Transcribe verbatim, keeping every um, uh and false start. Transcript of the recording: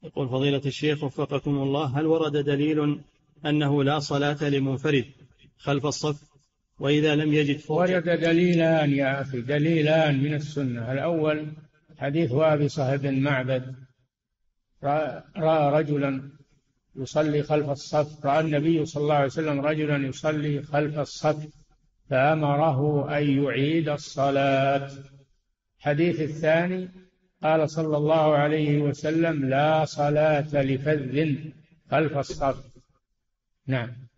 يقول فضيلة الشيخ وفقكم الله، هل ورد دليل أنه لا صلاة لمنفرد خلف الصف؟ وإذا لم يجد فرجة؟ ورد دليلان يا أخي، دليلان من السنة. الأول حديث وابصة بن معبد، رأى رجلا يصلي خلف الصف، رأى النبي صلى الله عليه وسلم رجلا يصلي خلف الصف فأمره أن يعيد الصلاة. الحديث الثاني قال صلى الله عليه وسلم: لا صلاة لفذ خلف الصف. نعم.